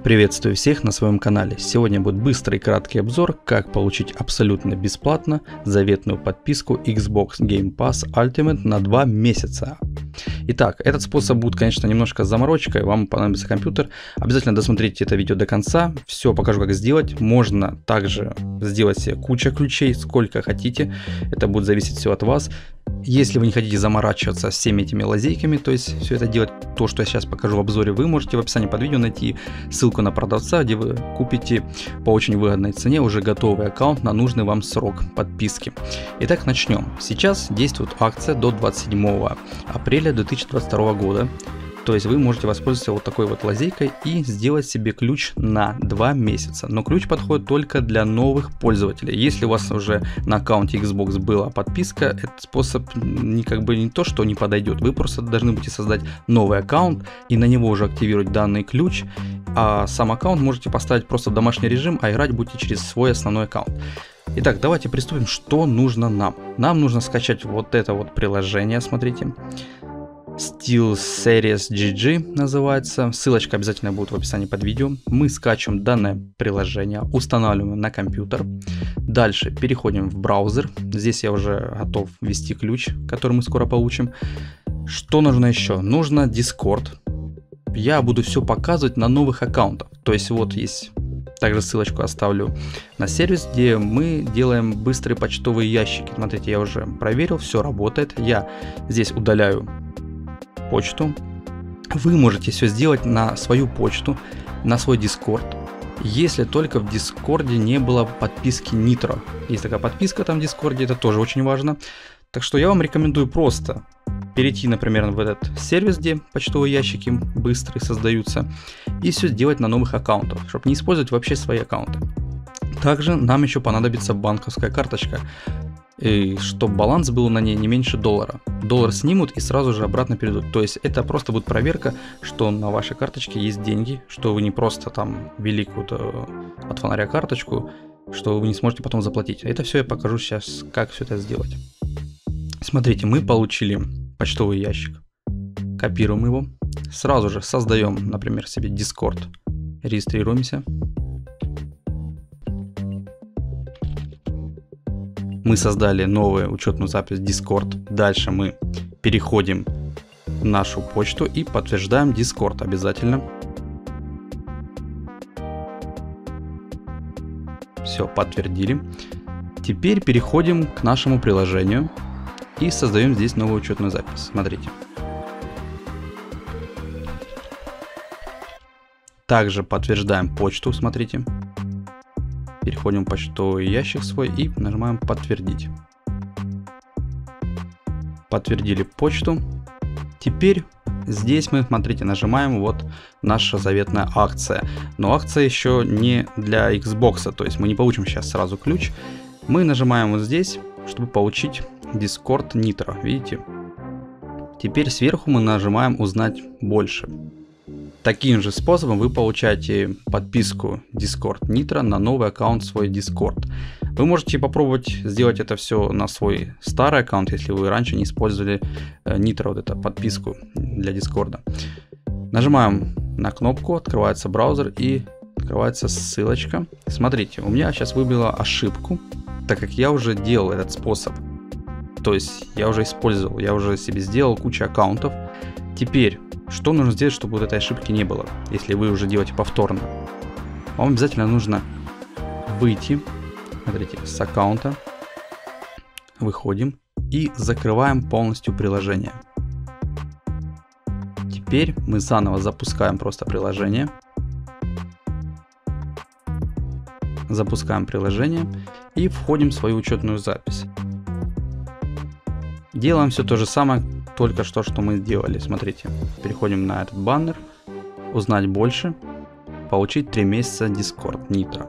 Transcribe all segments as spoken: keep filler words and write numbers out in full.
Приветствую всех на своем канале. Сегодня будет быстрый и краткий обзор, как получить абсолютно бесплатно заветную подписку Xbox Game Pass Ultimate на два месяца. Итак, этот способ будет, конечно, немножко заморочкой, вам понадобится компьютер. Обязательно досмотрите это видео до конца, все покажу, как сделать. Можно также сделать себе кучу ключей, сколько хотите, это будет зависеть все от вас. Если вы не хотите заморачиваться всеми этими лазейками, то есть все это делать, то, что я сейчас покажу в обзоре, вы можете в описании под видео найти ссылку на продавца, где вы купите по очень выгодной цене уже готовый аккаунт на нужный вам срок подписки. Итак, начнем. Сейчас действует акция до двадцать седьмого апреля две тысячи двадцать второго года. То есть вы можете воспользоваться вот такой вот лазейкой и сделать себе ключ на два месяца. Но ключ подходит только для новых пользователей. Если у вас уже на аккаунте Xbox была подписка, этот способ не, как бы не то, что не подойдет. Вы просто должны будете создать новый аккаунт и на него уже активировать данный ключ. А сам аккаунт можете поставить просто в домашний режим, а играть будете через свой основной аккаунт. Итак, давайте приступим, что нужно нам. Нам нужно скачать вот это вот приложение, смотрите. SteelSeries джи джи называется, ссылочка обязательно будет в описании под видео. Мы скачиваем данное приложение, устанавливаем на компьютер. Дальше переходим в браузер, здесь я уже готов ввести ключ, который мы скоро получим. Что нужно еще? Нужно Discord. Я буду все показывать на новых аккаунтах, то есть вот есть, также ссылочку оставлю на сервис, где мы делаем быстрые почтовые ящики. Смотрите, я уже проверил, все работает. Я здесь удаляю почту. Вы можете все сделать на свою почту, на свой Discord, если только в Дискорде не было подписки Nitro. Есть такая подписка там в Дискорде, это тоже очень важно. Так что я вам рекомендую просто перейти, например, в этот сервис, где почтовые ящики быстрые создаются, и все сделать на новых аккаунтах, чтобы не использовать вообще свои аккаунты. Также нам еще понадобится банковская карточка, и чтобы баланс был на ней не меньше доллара. Доллар снимут и сразу же обратно перейдут. То есть это просто будет проверка, что на вашей карточке есть деньги, что вы не просто там ввели какую-то от фонаря карточку, что вы не сможете потом заплатить. Это все я покажу сейчас, как все это сделать. Смотрите, мы получили почтовый ящик, копируем его, сразу же создаем, например, себе Discord, регистрируемся. Мы создали новую учетную запись Discord. Дальше мы переходим в нашу почту и подтверждаем Discord обязательно. Все, подтвердили. Теперь переходим к нашему приложению и создаем здесь новую учетную запись. Смотрите. Также подтверждаем почту, смотрите. Переходим в почтовый ящик свой и нажимаем подтвердить. Подтвердили почту. Теперь здесь мы, смотрите, нажимаем вот наша заветная акция. Но акция еще не для Xbox, то есть мы не получим сейчас сразу ключ. Мы нажимаем вот здесь, чтобы получить Discord Nitro, видите? Теперь сверху мы нажимаем узнать больше. Таким же способом вы получаете подписку Discord Nitro на новый аккаунт свой Discord. Вы можете попробовать сделать это все на свой старый аккаунт, если вы раньше не использовали Nitro, вот эту подписку для Discord. Нажимаем на кнопку, открывается браузер и открывается ссылочка. Смотрите, у меня сейчас выбила ошибку, так как я уже делал этот способ. То есть я уже использовал, я уже себе сделал кучу аккаунтов. Теперь, что нужно сделать, чтобы вот этой ошибки не было, если вы уже делаете повторно? Вам обязательно нужно выйти, смотрите, с аккаунта, выходим и закрываем полностью приложение. Теперь мы заново запускаем просто приложение. Запускаем приложение и входим в свою учетную запись. Делаем все то же самое, только что, что мы сделали. Смотрите, переходим на этот баннер, узнать больше, получить три месяца Discord Nitro.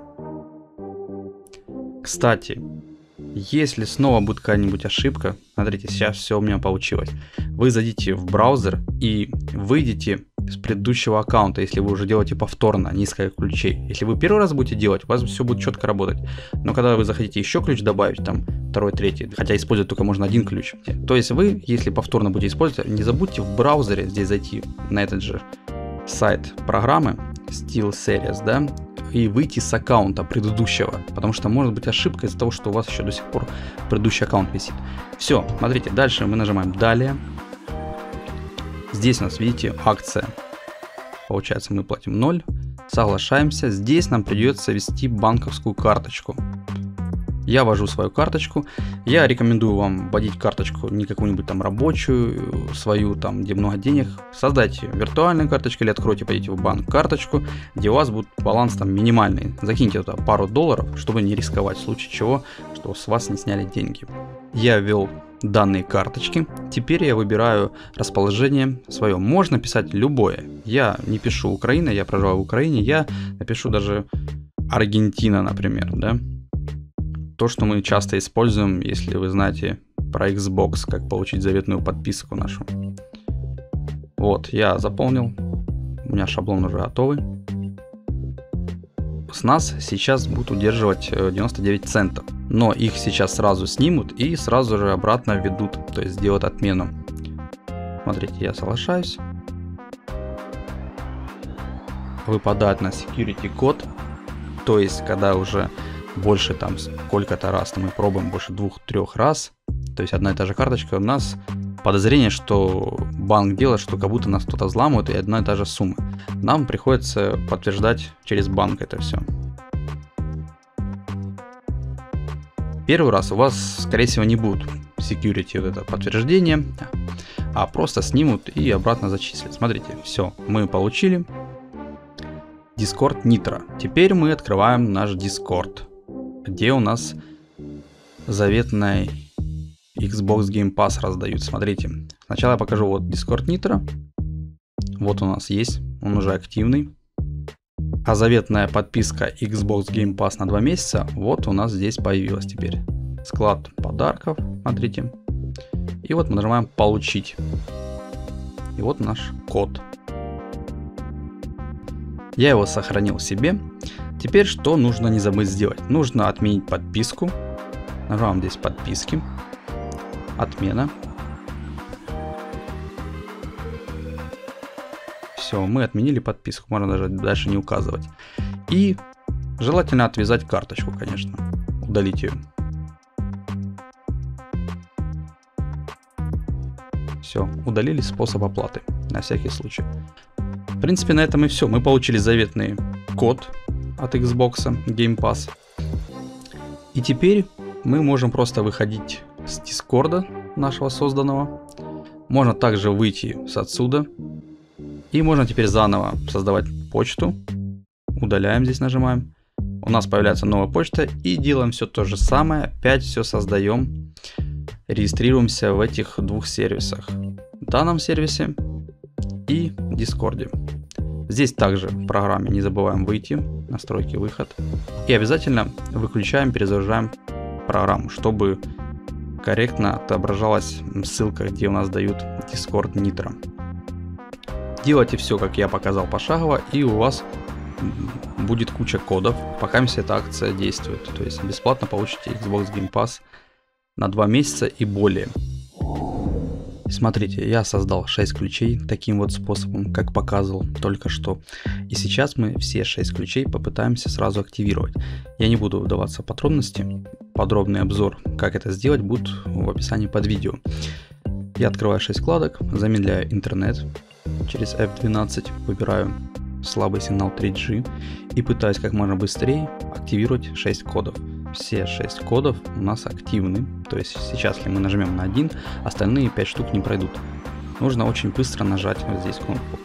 Кстати, если снова будет какая-нибудь ошибка, смотрите, сейчас все у меня получилось. Вы зайдите в браузер и выйдите с предыдущего аккаунта, если вы уже делаете повторно несколько ключей. Если вы первый раз будете делать, у вас все будет четко работать. Но когда вы захотите еще ключ добавить, там второй, третий, хотя использовать только можно один ключ. То есть вы, если повторно будете использовать, не забудьте в браузере здесь зайти на этот же сайт программы, Steel Series, да, и выйти с аккаунта предыдущего, потому что может быть ошибка из-за того, что у вас еще до сих пор предыдущий аккаунт висит. Все, смотрите, дальше мы нажимаем «Далее». Здесь у нас, видите, акция. Получается, мы платим ноль, соглашаемся. Здесь нам придется ввести банковскую карточку. Я ввожу свою карточку. Я рекомендую вам вводить карточку не какую-нибудь там рабочую, свою там, где много денег. Создайте виртуальную карточку или откройте, пойдите в банк карточку, где у вас будет баланс там минимальный. Закиньте туда пару долларов, чтобы не рисковать в случае чего, что с вас не сняли деньги. Я ввел данные карточки. Теперь я выбираю расположение свое. Можно писать любое. Я не пишу Украина, я проживаю в Украине. Я напишу даже Аргентина, например, да. То, что мы часто используем, если вы знаете про Xbox, как получить заветную подписку нашу. Вот, я заполнил. У меня шаблон уже готовый. С нас сейчас будут удерживать девяносто девять центов. Но их сейчас сразу снимут и сразу же обратно введут. То есть сделают отмену. Смотрите, я соглашаюсь. Выпадает на security код. То есть, когда уже больше там сколько-то раз, мы пробуем больше двух-трех раз, то есть одна и та же карточка, у нас подозрение, что банк делает, что как будто нас кто-то взламывает, и одна и та же сумма. Нам приходится подтверждать через банк это все. Первый раз у вас, скорее всего, не будет security вот это подтверждение, а просто снимут и обратно зачислят. Смотрите, все, мы получили Discord Nitro. Теперь мы открываем наш Discord, где у нас заветный Xbox Game Pass раздают. Смотрите, сначала я покажу вот Discord Nitro. Вот у нас есть, он уже активный. А заветная подписка Xbox Game Pass на два месяца, вот у нас здесь появилась теперь. Склад подарков, смотрите. И вот мы нажимаем «Получить». И вот наш код. Я его сохранил себе. Теперь что нужно не забыть сделать? Нужно отменить подписку. Нажимаем здесь «Подписки». Отмена. Все, мы отменили подписку. Можно даже дальше не указывать. И желательно отвязать карточку, конечно. Удалить ее. Все, удалили способ оплаты. На всякий случай. В принципе, на этом и все. Мы получили заветный код от Xbox Game Pass. И теперь мы можем просто выходить с Дискорда нашего созданного. Можно также выйти с отсюда. И можно теперь заново создавать почту. Удаляем, здесь нажимаем. У нас появляется новая почта. И делаем все то же самое. Опять все создаем. Регистрируемся в этих двух сервисах. В данном сервисе и в Дискорде. Здесь также в программе не забываем выйти, настройки, выход. И обязательно выключаем, перезагружаем программу, чтобы корректно отображалась ссылка, где у нас дают Discord Nitro. Делайте все, как я показал пошагово, и у вас будет куча кодов, пока эта акция действует. То есть бесплатно получите Xbox Game Pass на два месяца и более. Смотрите, я создал шесть ключей таким вот способом, как показывал только что. И сейчас мы все шесть ключей попытаемся сразу активировать. Я не буду вдаваться в подробности. Подробный обзор, как это сделать, будет в описании под видео. Я открываю шесть вкладок, замедляю интернет через эф двенадцать, выбираю слабый сигнал три джи и пытаюсь как можно быстрее активировать шесть кодов. Все шесть кодов у нас активны, то есть сейчас, если мы нажмем на один, остальные пять штук не пройдут. Нужно очень быстро нажать вот здесь кнопку.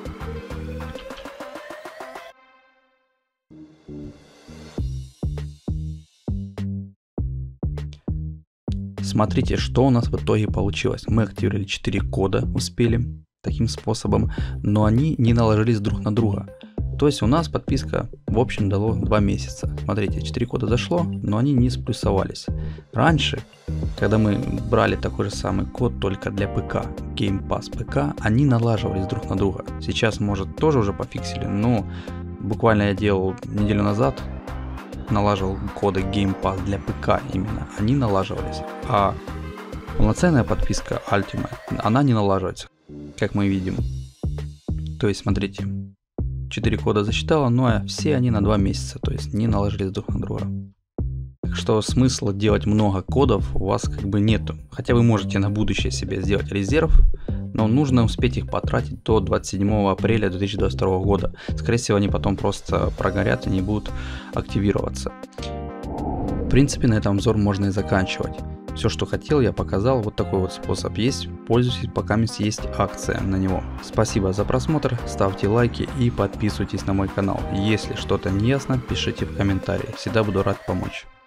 Смотрите, что у нас в итоге получилось. Мы активировали четыре кода, успели таким способом, но они не наложились друг на друга. То есть у нас подписка в общем дало два месяца. Смотрите, четыре кода зашло, но они не сплюсовались. Раньше, когда мы брали такой же самый код только для ПК, Game Pass ПК, они налаживались друг на друга. Сейчас, может, тоже уже пофиксили, но буквально я делал неделю назад, налаживал коды Game Pass для ПК именно. Они налаживались. А полноценная подписка Ultimate, она не налаживается, как мы видим. То есть, смотрите. четыре кода засчитало, но все они на два месяца, то есть не наложились друг на друга. Так что смысла делать много кодов у вас как бы нету. Хотя вы можете на будущее себе сделать резерв, но нужно успеть их потратить до двадцать седьмого апреля две тысячи двадцать второго года. Скорее всего, они потом просто прогорят и не будут активироваться. В принципе, на этом обзор можно и заканчивать. Все, что хотел, я показал. Вот такой вот способ есть. Пользуйтесь, пока есть акция на него. Спасибо за просмотр, ставьте лайки и подписывайтесь на мой канал. Если что-то не ясно, пишите в комментарии. Всегда буду рад помочь.